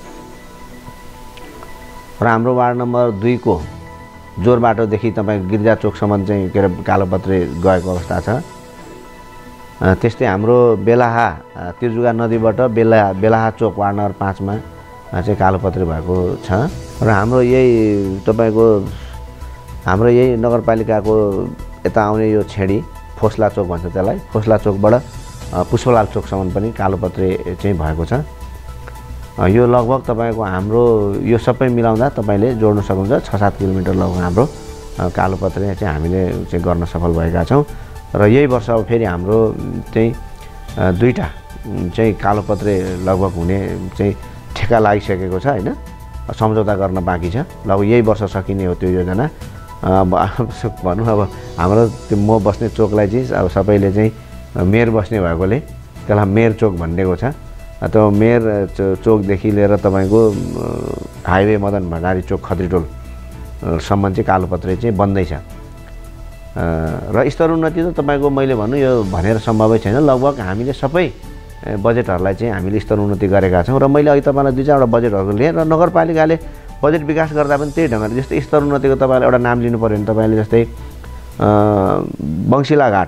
र हाम्रो वार्ड नम्बर दुईको जोर बाटोदेखि तपाईँको गिर्जा चोकसम्म चाहिँ के अरे कालोपत्रे गएको अवस्था छ। त्यस्तै हाम्रो बेलाहा तिर्जुगा नदीबाट बेला बेलाहा चोक वार्ड नम्बर पाँचमा चाहिँ कालोपत्रे भएको छ। र हाम्रो यही तपाईँको हाम्रो यही नगरपालिकाको यता आउने यो छेडी फोस्ला चोक भन्छ त्यसलाई, फोस्ला चोकबाट पुष्पलाल चोकसम्म पनि कालोपत्रे चाहिँ भएको छ। यो लगभग तपाईँको हाम्रो यो सबै मिलाउँदा तपाईँले जोड्न सक्नुहुन्छ छ सात किलोमिटर लगभग हाम्रो कालोपत्रे चाहिँ हामीले चाहिँ गर्न सफल भएका छौँ। र यही वर्ष अब फेरि हाम्रो चाहिँ दुईवटा चाहिँ कालोपत्रे लगभग हुने चाहिँ ठेक्का लागिसकेको छ होइन, सम्झौता गर्न बाँकी छ। लगभग यही वर्ष सकिने हो त्यो योजना। अब भनौँ अब हाम्रो त्यो म बस्ने चोकलाई चाहिँ अब सबैले चाहिँ मेयर बस्ने भएकोले त्यसलाई मेयर चोक भनिदिएको छ। त्यो मेयर चोकदेखि लिएर तपाईँको हाइवे मदन भण्डारी चोक खत्रीटोलसम्म चाहिँ कालोपत्रे चाहिँ बन्दैछ। र स्तर उन्नति त तपाईँको मैले भन्नु यो भनेर सम्भवै छैन। लगभग हामीले सबै बजेटहरूलाई चाहिँ हामीले स्तर उन्नति गरेका छौँ। र मैले अघि तपाईँलाई दुई चारवटा बजेटहरू लिएँ र नगरपालिकाले बजेट विकास गर्दा पनि त्यही ढङ्गले जस्तै स्तर उन्नतिको तपाईँले एउटा नाम लिनु पऱ्यो भने तपाईँले जस्तै बङ्सिला घाट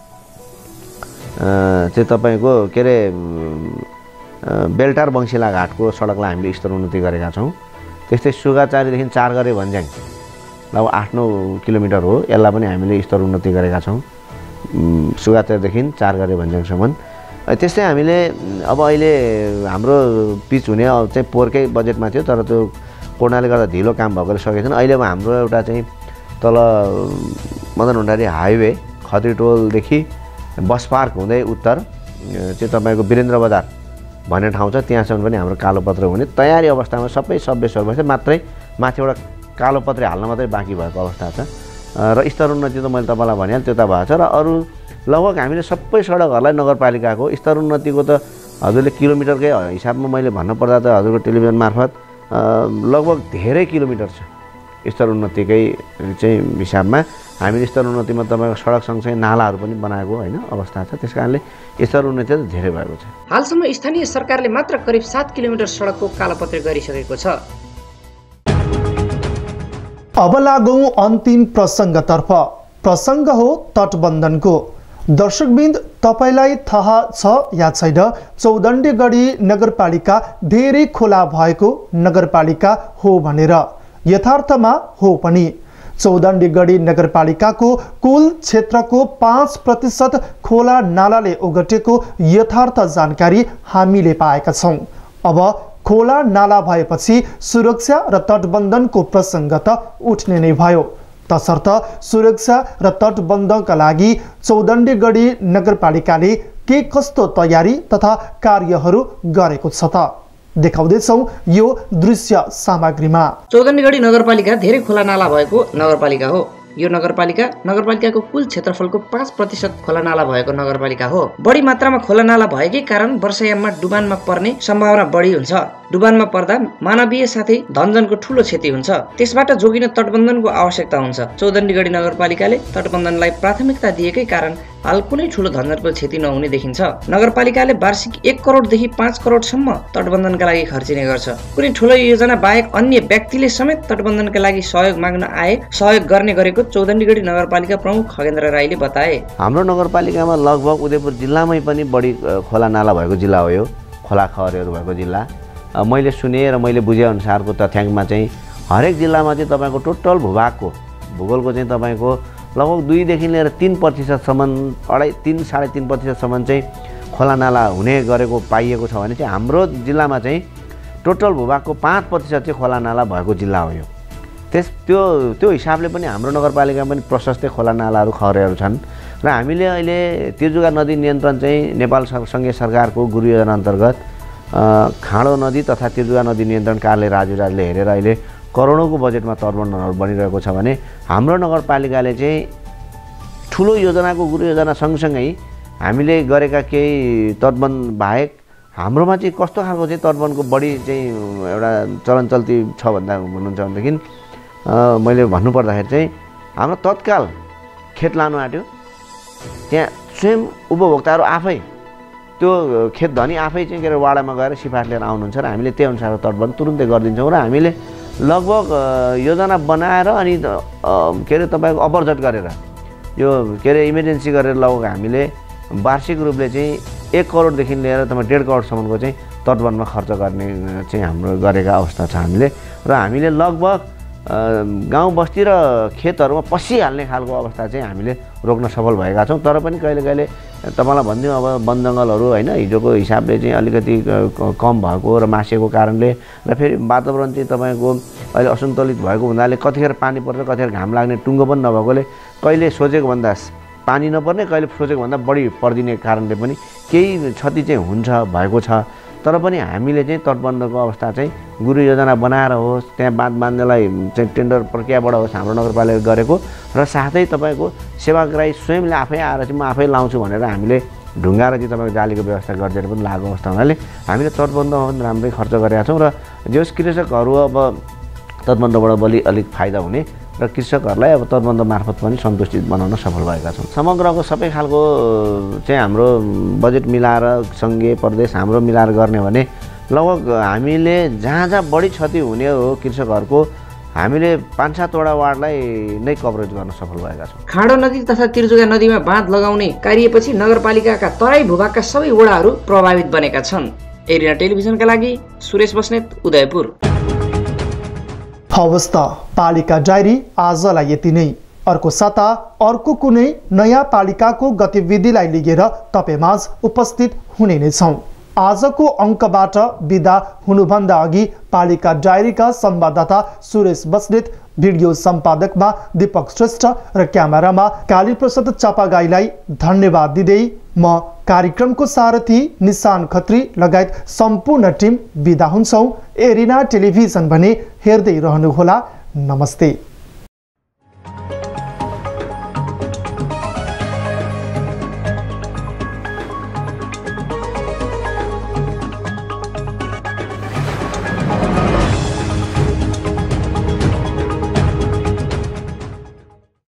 चाहिँ तपाईँको के अरे बेलटार बङ्सिला घाटको सडकलाई हामीले स्तर उन्नति गरेका छौँ। त्यस्तै सुगाचारीदेखि चार गरे भन्ज्याङ लगभग आठ नौ किलोमिटर हो, यसलाई पनि हामीले स्तर उन्नति गरेका छौँ सुगाचारीदेखि चार गरे भन्ज्याङसम्म। त्यस्तै हामीले अब अहिले हाम्रो पिच हुने चाहिँ पोहोरकै बजेटमा थियो, तर त्यो कोरोनाले गर्दा ढिलो काम भएकोले सकेको छैन। अहिले अब हाम्रो एउटा चाहिँ तल मदन भण्डारी हाइवे खत्रीटोलदेखि बस पार्क हुँदै उत्तर चाहिँ तपाईँको वीरेन्द्र बजार भन्ने ठाउँ छ, त्यहाँसम्म पनि हाम्रो कालोपत्रे हुने तयारी अवस्थामा सबै सभ्य सर्वछ मात्रै माथिबाट कालोपत्रे हाल्न मात्रै बाँकी भएको अवस्था छ। र स्तर उन्नति त मैले तपाईँलाई भनिहालेँ त्यो त भएको छ। र अरू लगभग हामीले सबै सडकहरूलाई नगरपालिकाको स्तर उन्नतिको त हजुरले किलोमिटरकै हिसाबमा मैले भन्नुपर्दा त हजुरको टेलिभिजन मार्फत लगभग धेरै किलोमिटर छ। स्तरोन्नतिकै चाहिँ हिसाबमा हामीले स्तरोन्नतिमा तपाईँको सडक सँगसँगै नालाहरू पनि बनाएको होइन अवस्था छ। त्यस कारणले स्तरोन्नति त धेरै भएको छ। हालसम्म स्थानीय सरकारले मात्र करिब सात किलोमिटर सडकको कालोपत्री गरिसकेको छ। अब लागौँ अन्तिम प्रसङ्गतर्फ। प्रसङ्ग हो तटबन्धनको। दर्शकबिन्द, तपाईँलाई थाहा छ या छैन, चौदण्डेगढी नगरपालिका धेरै खोला भएको नगरपालिका हो भनेर? यथार्थमा हो पनि। चौदण्डेगढी नगरपालिकाको कुल क्षेत्रको पाँच प्रतिशत खोला नालाले ओगटेको यथार्थ जानकारी हामीले पाएका छौँ। अब खोला नाला भएपछि सुरक्षा र तटबन्धनको प्रसङ्ग त उठ्ने नै भयो। तसर्थ सुरक्षा र तटबन्धका लागि चौदण्डेगढी नगरपालिकाले के कस्तो तयारी तथा कार्यहरू गरेको छ त? देखाउँदैछौँ यो दृश्य सामग्रीमा। चौदण्डेगढी नगरपालिका धेरै खोला नाला भएको नगरपालिका हो। यो नगरपालिका नगरपालिकाको कुल क्षेत्रफलको पाँच प्रतिशत खोला नाला भएको नगरपालिका हो। बढी मात्रामा खोला नाला भएकै कारण वर्षायाममा डुबानमा पर्ने सम्भावना बढी हुन्छ। डुबानमा पर्दा मानवीय साथै धनजनको ठूलो क्षति हुन्छ। त्यसबाट जोगिन तटबन्धनको आवश्यकता हुन्छ। चौदण्डेगढी नगरपालिकाले तटबन्धनलाई प्राथमिकता दिएकै कारण हाल कुनै ठूलो धनजनको क्षति नहुने देखिन्छ। नगरपालिकाले वार्षिक एक करोडदेखि पाँच करोडसम्म तटबन्धनका लागि खर्चिने गर्छ। कुनै ठूलो योजना बाहेक अन्य व्यक्तिले समेत तटबन्धनका लागि सहयोग माग्न आए सहयोग गर्ने गरेको चौदण्डेगढी नगरपालिका प्रमुख खगेन्द्र राईले बताए। हाम्रो नगरपालिकामा लगभग उदयपुर जिल्लामै पनि बढी खोला नाला भएको जिल्ला हो यो, खोला खहरहरू भएको जिल्ला। मैले सुने र मैले बुझेअनुसारको तथ्याङ्कमा चाहिँ हरेक जिल्लामा चाहिँ तपाईँको टोटल भूभागको भूगोलको चाहिँ तपाईँको लगभग दुईदेखि लिएर तिन प्रतिशतसम्म अढाई तिन साढे तिन प्रतिशतसम्म चाहिँ खोला नाला हुने गरेको पाइएको छ भने चाहिँ हाम्रो जिल्लामा चाहिँ टोटल भूभागको पाँच प्रतिशत चाहिँ खोला नाला भएको जिल्ला हो यो। त्यस त्यो त्यो हिसाबले पनि हाम्रो नगरपालिकामा पनि प्रशस्तै खोला नालाहरू खहरहरू छन् र हामीले अहिले तिर्जुगा नदी नियन्त्रण चाहिँ नेपाल सङ्घीय सरकारको गुरु योजना अन्तर्गत खाँडो नदी तथा तिर्जुगा नदी नियन्त्रण कार्यालय राजुराजले हेरेर अहिले करोडौँको बजेटमा तटबन्धनहरू बनिरहेको छ भने हाम्रो नगरपालिकाले चाहिँ ठुलो योजनाको गुरु योजना सँगसँगै हामीले गरेका केही तटबन्ध बाहेक हाम्रोमा चाहिँ कस्तो खालको चाहिँ तटबन्धको बढी चाहिँ एउटा चलन चल्ती छ भन्दा भन्नुहुन्छ भनेदेखि मैले भन्नुपर्दाखेरि चाहिँ हाम्रो तत्काल खेत लानु आँट्यो, त्यहाँ स्वयं उपभोक्ताहरू आफै त्यो खेत धनी आफै चाहिँ के अरे वाडामा गएर सिफारिस लिएर आउनुहुन्छ र हामीले त्यही अनुसारको तटबन्ध तुरुन्तै गरिदिन्छौँ र हामीले लगभग योजना बनाएर अनि के अरे तपाईँको अपरजट गरेर यो के अरे इमर्जेन्सी गरेर लगभग हामीले वार्षिक रूपले चाहिँ एक करोडदेखि लिएर तपाईँ डेढ करोडसम्मको चाहिँ तटबन्धमा खर्च गर्ने चाहिँ हाम्रो गरेका अवस्था छ हामीले र हामीले लगभग गाउँ बस्ती र खेतहरूमा पसिहाल्ने खालको अवस्था चाहिँ हामीले रोक्न सफल भएका छौँ। तर पनि कहिले कहिले तपाईँलाई भनिदिउँ अब वन जङ्गलहरू होइन हिजोको हिसाबले चाहिँ अलिकति कम भएको र मासेको कारणले र फेरि वातावरण चाहिँ तपाईँको अहिले असन्तुलित भएको हुनाले कतिखेर पानी पर्छ कतिखेर घाम लाग्ने टुङ्गो पनि नभएकोले कहिले सोचेको भन्दा पानी नपर्ने कहिले सोचेको भन्दा बढी परिदिने कारणले पनि केही क्षति चाहिँ हुन्छ भएको छ। तर पनि हामीले चाहिँ तटबन्धको अवस्था चाहिँ गुरु योजना बनाएर होस्, त्यहाँ बाँध बाँध्नेलाई चाहिँ टेन्डर प्रक्रियाबाट होस् हाम्रो नगरपालिकाले गरेको र साथै तपाईँको सेवाग्राही स्वयंले आफै आएर चाहिँ म आफै लाउँछु भनेर हामीले ढुङ्गा र चाहिँ तपाईँको जालीको व्यवस्था गरिदिएर पनि लागेको अवस्था हुनाले हामीले तटबन्धमा पनि राम्रै खर्च गरेका छौँ र जस कृषकहरू अब तटबन्धबाट बलि अलिक फाइदा हुने र कृषकहरूलाई अब तटबन्ध मार्फत पनि सन्तुष्टित बनाउन सफल भएका छौँ। समग्रको सबै खालको चाहिँ हाम्रो बजेट मिलाएर सङ्घीय प्रदेश हाम्रो मिलाएर गर्ने भने लगभग हामीले जहाँ जहाँ बढी क्षति हुने हो कृषकहरूको हामीले पाँच सातवटा वार्डलाई नै कभरेज गर्न सफल भएका छौँ। खाँडो नदी तथा तिर्जुगा नदीमा बाँध लगाउने कार्यपछि नगरपालिकाका तराई भूभागका सबै वडाहरू प्रभावित बनेका छन्। एरिना टेलिभिजनका लागि सुरेश बस्नेत, उदयपुर। हवस् त, पालिका डायरी आजलाई यति नै। अर्को साता अर्को कुनै नयाँ पालिकाको गतिविधिलाई लिएर तपाईमाझ उपस्थित हुने नै छौँ। आजको अङ्कबाट बिदा हुनुभन्दा अघि पालिका डायरीका संवाददाता सुरेश बस्नेत, भिडियो सम्पादकमा दीपक श्रेष्ठ र क्यामेरामा कालीप्रसाद चापागाईलाई धन्यवाद दिँदै म कार्यक्रमको सारथी निशान खत्री लगायत सम्पूर्ण टिम बिदा हुन्छौँ। एरिना टेलिभिजन भने हेर्दै रहनुहोला। नमस्ते।